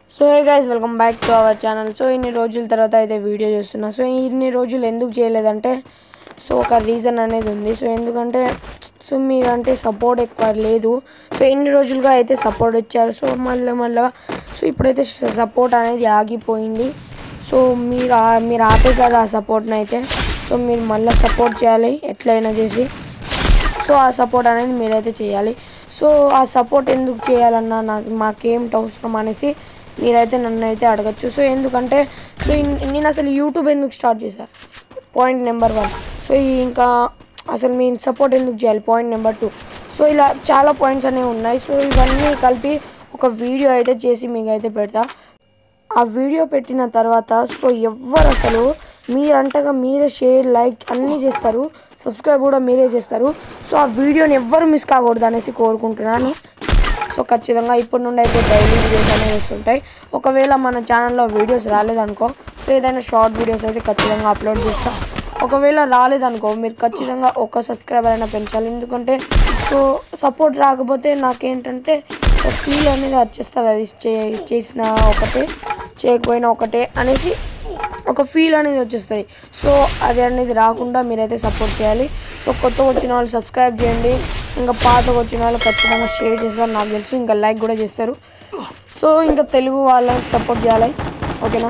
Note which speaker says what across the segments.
Speaker 1: So hey guys welcome back to our channel. So ఇన్ని రోజుల తర్వాత అయితే వీడియో చేస్తున్నా. సో ఇన్ని రోజులు ఎందుకు చేయలేదంటే సో ఒక రీజన్ అనేది ఉంది. సో ఎందుకంటే సో మీరంటే సపోర్ట్ ఎక్కువ లేదు. సో ఇన్ని రోజులుగా అయితే సపోర్ట్ ఇచ్చారు. సో మళ్ళీ సో ఇప్పుడైతే సపోర్ట్ అనేది ఆగిపోయింది. సో మీరు ఆపేసారు ఆ సపోర్ట్ని అయితే. సో మీరు మళ్ళీ సపోర్ట్ చేయాలి ఎట్లయినా చేసి. సో ఆ సపోర్ట్ అనేది మీరైతే చేయాలి. సో ఆ సపోర్ట్ ఎందుకు చేయాలన్నా మాకేమిటి అవసరం అనేసి మీరైతే నన్ను అయితే అడగచ్చు. సో ఎందుకంటే సో నేను అసలు యూట్యూబ్ ఎందుకు స్టార్ట్ చేశాను, పాయింట్ నెంబర్ 1. సో ఇంకా అసలు మీ సపోర్ట్ ఎందుకు చేయాలి, పాయింట్ నెంబర్ 2. సో ఇలా చాలా పాయింట్స్ అనేవి ఉన్నాయి. సో ఇవన్నీ కలిపి ఒక వీడియో అయితే చేసి మీకు అయితే పెడతా. ఆ వీడియో పెట్టిన తర్వాత సో ఎవ్వరు అసలు మీరంటగా మీరే షేర్ లైక్ అన్నీ చేస్తారు, సబ్స్క్రైబ్ కూడా మీరే చేస్తారు. సో ఆ వీడియోని ఎవ్వరు మిస్ కాకూడదు అనేసి కోరుకుంటున్నాను. సో ఖచ్చితంగా ఇప్పటి నుండి అయితే డైలీ వీడియోస్ అనేవి వస్తుంటాయి. ఒకవేళ మన ఛానల్లో వీడియోస్ రాలేదనుకో సో ఏదైనా షార్ట్ వీడియోస్ అయితే ఖచ్చితంగా అప్లోడ్ చేస్తాం. ఒకవేళ రాలేదనుకో మీరు ఖచ్చితంగా ఒక సబ్స్క్రైబర్ అయినా పెంచాలి. ఎందుకంటే సో సపోర్ట్ రాకపోతే నాకేంటంటే ఫీల్ అనేది వచ్చేస్తుంది, అది చేసిన ఒకటే చేయకపోయినా ఒకటే అనేసి ఒక ఫీల్ అనేది వచ్చేస్తుంది. సో అది అనేది రాకుండా మీరైతే సపోర్ట్ చేయాలి. సో కొత్తగా వచ్చిన వాళ్ళు సబ్స్క్రైబ్ చేయండి, ఇంకా పాతగా వచ్చిన వాళ్ళు ఖచ్చితంగా షేర్ చేస్తారు నాకు తెలుసు, ఇంకా లైక్ కూడా చేస్తారు. సో ఇంకా తెలుగు వాళ్ళకి సపోర్ట్ చేయాలి, ఓకేనా.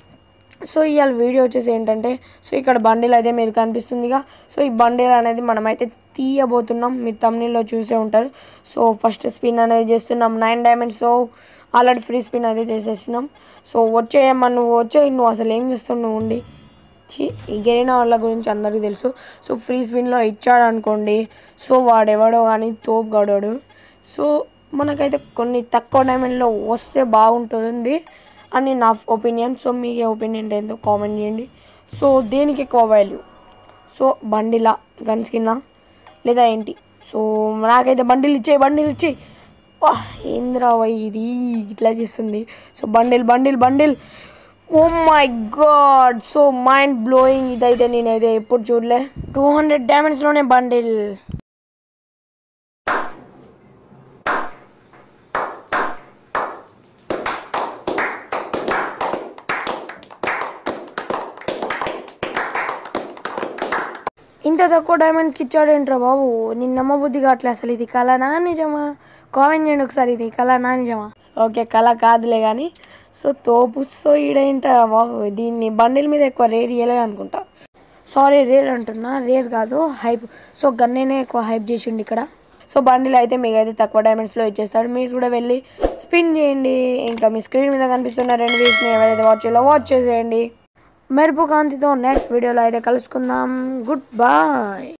Speaker 1: సో ఇవాళ వీడియో వచ్చేసి ఏంటంటే సో ఇక్కడ బండిల్ అయితే మీరు కనిపిస్తుందిగా. సో ఈ బండిల్ అనేది మనమైతే తీయబోతున్నాం, మీరు తమ్నెల్లో చూసే ఉంటారు. సో ఫస్ట్ స్పిన్ అనేది చేస్తున్నాం 9 diamonds. So already free spin అయితే చేసేసినాం. సో వచ్చేయమ్మా, నువ్వు అసలు ఏం చేస్తావు, నువ్వు ఉండి ఈ గెలిన వాళ్ళ గురించి అందరికీ తెలుసు. సో ఫ్రీ స్పిన్లో ఇచ్చాడు అనుకోండి సో వాడెవడో కానీ తోపు గడవాడు. సో మనకైతే కొన్ని తక్కువ డైమండ్లో వస్తే బాగుంటుంది అని నా ఒపీనియన్. సో మీ ఒపీనియన్ ఏంటో కామెంట్ చేయండి. సో దేనికి ఎక్కువ వాల్యూ, సో బండిలా గన్ స్కిన్నా లేదా ఏంటి? సో నాకైతే బండిల్ ఇచ్చేయి. ఏంద్రా ఇది ఇట్లా చేస్తుంది. So bundle oh my god, so mind blowing. ఇదైతే నేనైతే ఎప్పుడు చూడలే. 200 డైమండ్స్లోనే బండిల్. ఇంత తక్కువ డైమండ్స్కి ఇచ్చాడేంట్రా బాబు, నిన్న నమ్మబుద్ధి కావట్లే. అసలు ఇది కళనా నిజమా? కామెంట్ చేయండి ఒకసారి, ఇది కళనా నిజమా? ఓకే కళ కాదులే కానీ సో తోపు. సో ఈడేంట్రా బాబు, దీన్ని బండిల్ మీద ఎక్కువ రేర్ ఇయ్యలే అనుకుంటా. సారీ రేర్ అంటున్నా, రేర్ కాదు హైప్. సో గన్నేనే ఎక్కువ హైప్ చేసిండు ఇక్కడ. సో బండిల్ అయితే మీకు అయితే తక్కువ డైమండ్స్లో ఇచ్చేస్తాడు. మీరు కూడా వెళ్ళి స్పిన్ చేయండి. ఇంకా మీ స్క్రీన్ మీద కనిపిస్తున్న 2 వీక్స్ని ఎవరైతే వాచ్ చేసేయండి. మెరుపు కాంతితో నెక్స్ట్ వీడియోలో అయితే కలుసుకుందాం. Good bye.